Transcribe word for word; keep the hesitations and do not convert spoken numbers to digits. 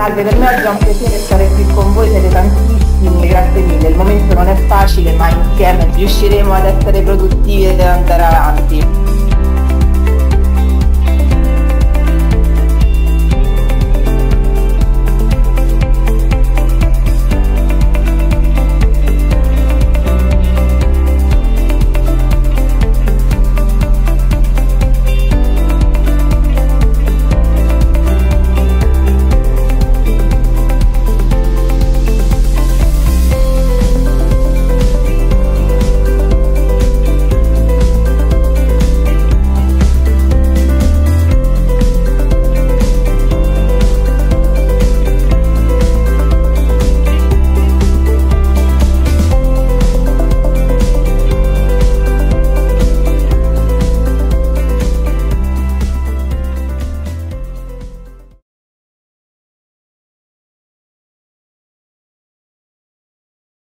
Salve, per me oggi è un piacere stare qui con voi, siete tantissimi, grazie mille. Il momento non è facile, ma insieme riusciremo ad essere produttivi ed andare avanti.